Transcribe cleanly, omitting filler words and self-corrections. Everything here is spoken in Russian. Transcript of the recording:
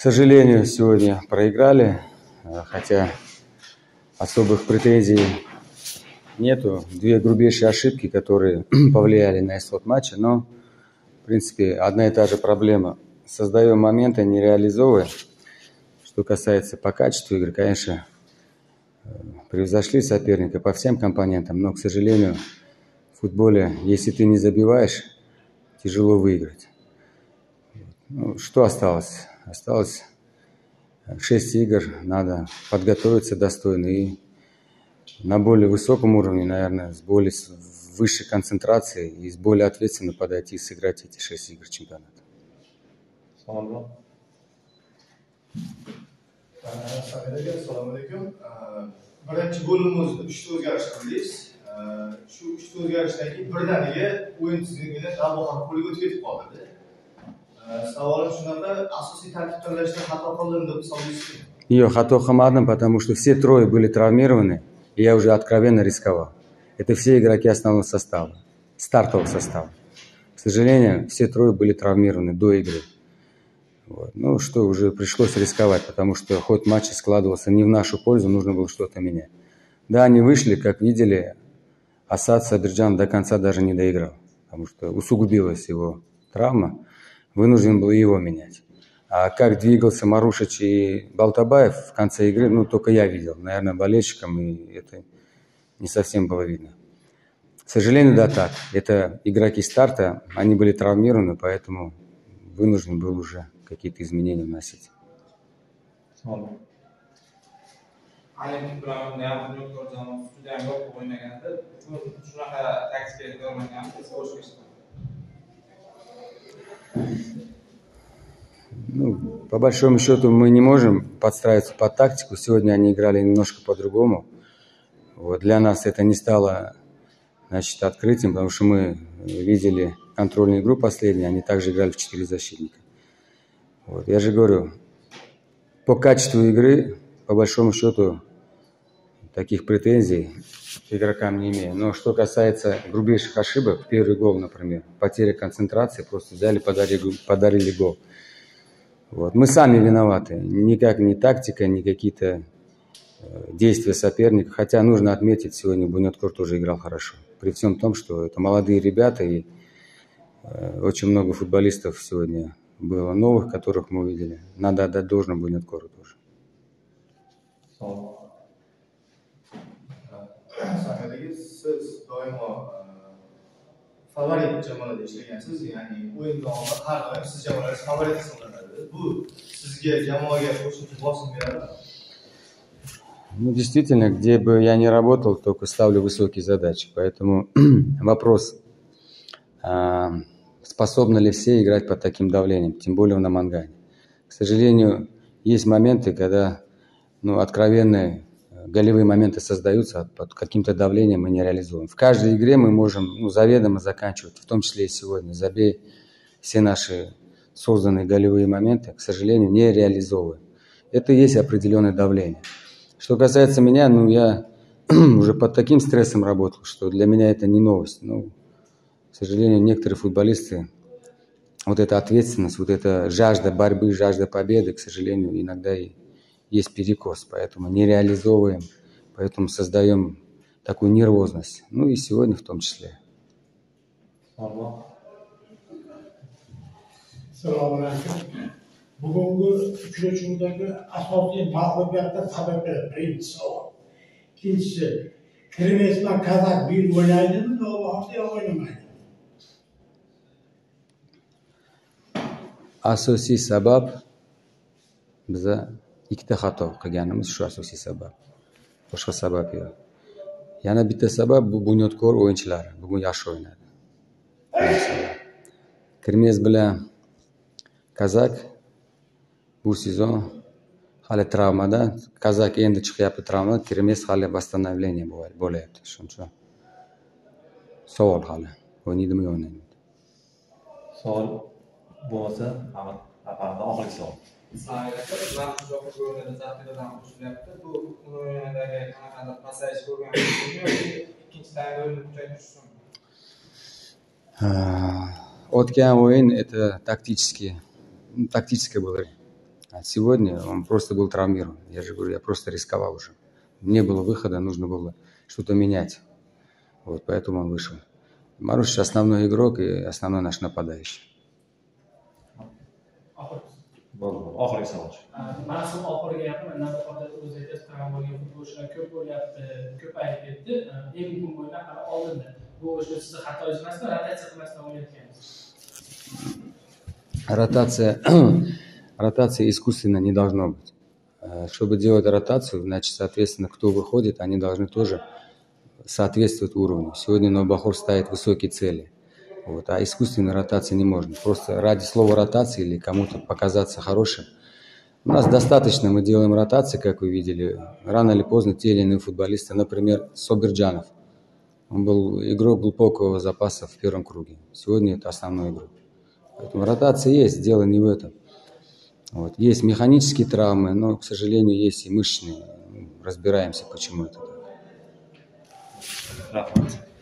сожалению, сегодня проиграли, хотя особых претензий нету. Две грубейшие ошибки, которые повлияли на исход матча, но, в принципе, одна и та же проблема. Создаем моменты, не реализовывая. Что касается по качеству игры, конечно, превзошли соперника по всем компонентам, но, к сожалению, в футболе, если ты не забиваешь, тяжело выиграть. Ну, что осталось? Осталось 6 игр, надо подготовиться достойно и на более высоком уровне, наверное, с более высшей концентрацией и с более ответственно подойти и сыграть эти 6 игр чемпионата. Assalomu alaykum. Birinchi bo'limimizda 3 ta o'zgarish qildingiz. Shu 3 ta o'zgarishdan keyin birdaniga o'yin tizimiga Rabohan qo'liga o'tib ketib qoldi. Savolim shunaqa, asosiy tarkib tanlashda xato qildim deb hisoblaysizmi? Ее хато хамадом, потому что все трое были травмированы, и я уже откровенно рисковал. Это все игроки основного состава, стартового состава. К сожалению, все трое были травмированы до игры. Вот. Ну что, уже пришлось рисковать, потому что ход матча складывался не в нашу пользу, нужно было что-то менять. Да, они вышли, как видели, Асад Сабирджан до конца даже не доиграл, потому что усугубилась его травма, вынужден был его менять. А как двигался Марушич и Балтабаев в конце игры, ну, только я видел, наверное, болельщикам, и это не совсем было видно. К сожалению, да, так. Это игроки старта, они были травмированы, поэтому вынужден был уже какие-то изменения вносить. Ну, по большому счету мы не можем подстраиваться под тактику. Сегодня они играли немножко по-другому. Вот. Для нас это не стало, значит, открытием, потому что мы видели контрольную игру последнюю, они также играли в 4 защитника. Вот. Я же говорю, по качеству игры, по большому счету, таких претензий к игрокам не имею. Но что касается грубейших ошибок, первый гол, например, потеря концентрации, просто взяли, подарили гол. Вот. Мы сами виноваты. Никак не тактика, не какие-то действия соперника. Хотя нужно отметить, сегодня Бунеткор тоже играл хорошо. При всем том, что это молодые ребята, и очень много футболистов сегодня было новых, которых мы увидели. Надо отдать должное Бунеткору тоже. Siz doimo favorit jamoada ishlagansiz, ya'ni o'yin davomida har doim siz jamoangiz favorit hisoblanadi. Bu sizga jamoaga qo'shimcha bosim beradimi? Ну, действительно, где бы я ни работал, только ставлю высокие задачи. Поэтому вопрос, способны ли все играть под таким давлением, тем более на Мангане. К сожалению, есть моменты, когда откровенные голевые моменты создаются, под каким-то давлением мы не реализуем. В каждой игре мы можем заведомо заканчивать, в том числе и сегодня. Забей все наши созданные голевые моменты, к сожалению, не реализовываем. Это и есть определенное давление. Что касается меня, я уже под таким стрессом работал, что для меня это не новость. К сожалению, некоторые футболисты, вот эта ответственность, вот эта жажда борьбы, жажда победы, к сожалению, иногда и есть перекос. Поэтому не реализовываем, поэтому создаем такую нервозность. И сегодня в том числе. Bugungi uchrashuvdagi asosiy mag'lubiyatlar sabablari birinchi savol. Ikkinchisi, Kirmesman Kazak bir o'ynaydimi, Navohda o'ynamaydi? Asosiy sabab biza ikkita xato qilganimiz shu asosiy sabab. Boshqa sabab yo'q. Yana bitta sabab bu Bunyodkor o'yinchilari. Bugun yaxshi o'ynadi. Kirmes bilan Kazak bu sezon hali travmada, Kazak endi chiqyapti travmadan, Kirmes hali восстановление bo'layapti. Shuning uchun savol hali o'ynaydimi, o'ynamaydi. Savol bo'lmasa, Ahmad oxirgi savol. O'tgan o'yin это тактическое было. А сегодня он просто был травмирован. Я же говорю, я просто рисковал уже. Не было выхода, нужно было что-то менять. Вот, поэтому он вышел. Марушич основной игрок и основной наш нападающий. Oxirgi savol. Mavsum oxiriga yaqin Navoiyda o'zi aytasiz, bo'lgan futbolchilar ko'p bo'lyapti, ko'payib ketdi. Eng muhim o'yinlar hali oldinda. Bu o'sha sizni xatoyingiz emasmi, rotatsiya qilmasdan o'ynayotganingiz? Ротация искусственно не должно быть. Чтобы делать ротацию, значит, соответственно, кто выходит, они должны тоже соответствовать уровню. Сегодня Нурбахор ставит высокие цели. Вот, а искусственной ротации не можно. Просто ради слова ротации или кому-то показаться хорошим. У нас достаточно, мы делаем ротации, как вы видели. Рано или поздно те или иные футболисты, например, Собирджанов. Он был игрок глубокого запаса в первом круге. Сегодня это основной игрок. Поэтому ротация есть, дело не в этом. Вот. Есть механические травмы, но, к сожалению, есть и мышечные. Разбираемся, почему это так.